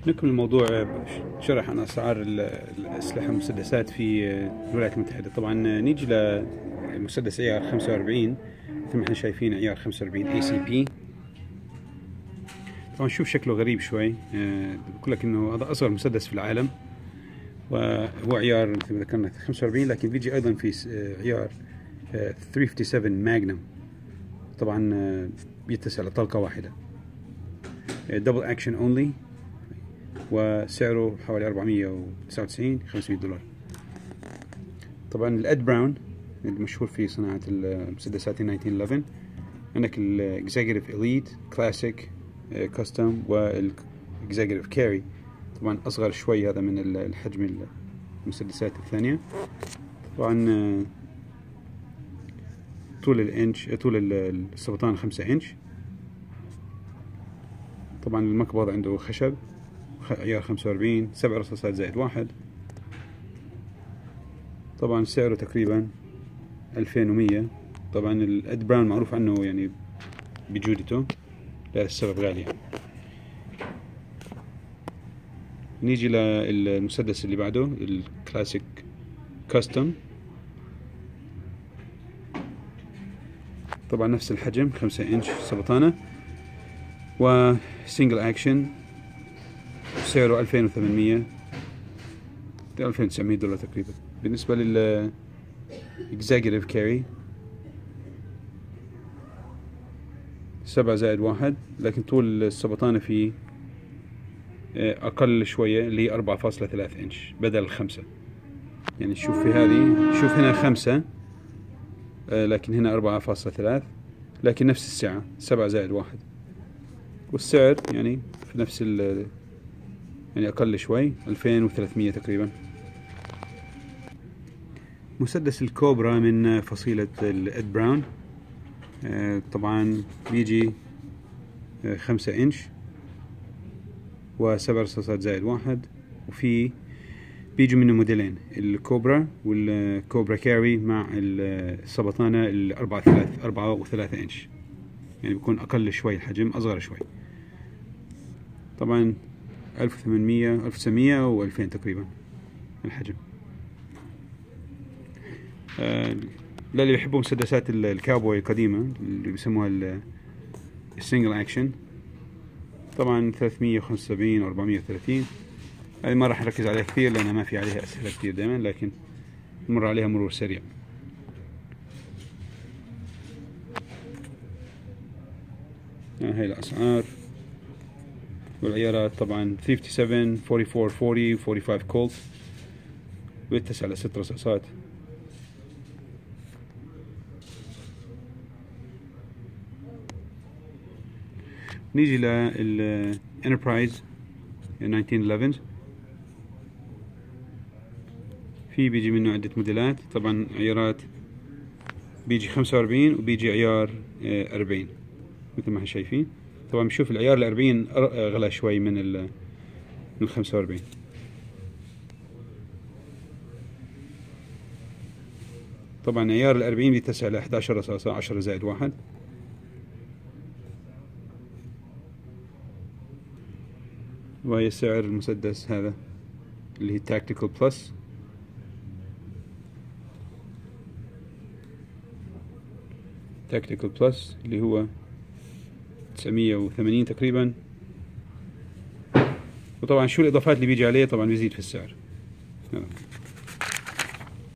نكمل الموضوع شرح عن أسعار الأسلحة المسدسات في الولايات المتحدة. طبعا نيجي لمسدس عيار 45 مثل ما احنا شايفين، عيار 45 ACP. طبعا شوف شكله غريب شوي، بقول لك انه هذا أصغر مسدس في العالم، وهو عيار مثل ما ذكرنا 45، لكن بيجي أيضا في عيار 357 ماجنم. طبعا بيتسع لطلقة واحدة، دبل أكشن أونلي، وسعره حوالي 499 $500. طبعا الإد براون المشهور في صناعة المسدسات 1911، عندك الإكزيكتيف إليت، كلاسيك، كاستم، والإكزيكتيف كاري. طبعا أصغر شوي هذا من الحجم المسدسات الثانية. طبعا طول السبطان 5 إنش. طبعا المقبض عنده خشب، عيار 45، 7 رصاصات زائد 1. طبعا سعره تقريبا 2100. طبعا الإد براون معروف عنه يعني بجودته، لهذا السبب غالي. نيجي للمسدس اللي بعده، الكلاسيك كاستم. طبعا نفس الحجم، 5 إنش سبطانة، وسنجل أكشن. سعره 2800 $2900 تقريبا. بالنسبة لل Executive Carry 7 زائد 1، لكن طول السبطانة فيه أقل شوية، اللي هي 4.3 إنش بدل 5. يعني شوف في هذه، شوف هنا 5 لكن هنا 4.3، لكن نفس السعة 7 زائد 1، والسعر يعني في نفس يعني أقل شوي، 2300 تقريبا. مسدس الكوبرا من فصيلة الإد براون، طبعا بيجي 5 إنش و7 رصاصات زائد 1. وفي بيجوا منه موديلين، الكوبرا والكوبرا كاري، مع السبطانة 4.3 إنش، يعني بيكون أقل شوي الحجم، أصغر شوي. طبعا 1800 1900 و2000 تقريبا الحجم. للي بيحبوا مسدسات الكاوبوي القديمة اللي بيسموها السنجل أكشن، طبعا 375 و 430. هذه ما راح نركز عليها كثير لأنها ما في عليها أسئلة كثير دائما، لكن نمر عليها مرور سريع. هاي الأسعار والعيارات. طبعا 57 44 40 45 كولت، ويتسع ل 6 رصاصات. نيجي للإنتربرايز 1911. في بيجي منه عدة موديلات. طبعا عيارات بيجي 45 وبيجي عيار 40 مثل ما احنا شايفين. طبعا بنشوف العيار 40 أغلى شوي من 45. طبعا عيار 40 بيتسع ل 11 رصاصة، 10 زائد 1. وهي سعر المسدس هذا اللي هي تاكتيكال بلس. تاكتيكال بلس اللي هو 980 تقريبا. وطبعا شو الإضافات اللي بيجي عليه، طبعا بيزيد في السعر.